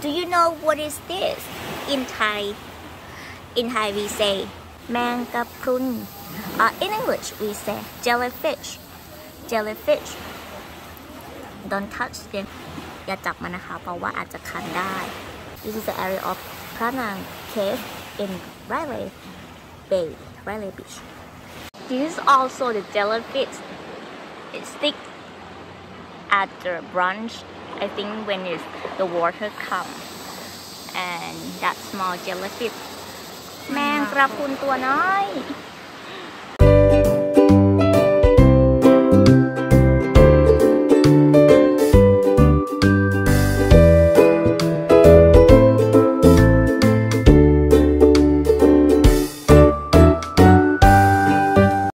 Do you know what is this? In Thai we say แมงกะพรุน in English we say jellyfish. Don't touch them. อย่าจับมันนะคะเพราะว่าอาจจะคันได้ This is the area of Pranang Cave in Railay Beach. This is also the jellyfish. It sticks at the branch. I think when the water comes, and that small jellyfish. แมงกระพรุนตัวน้อย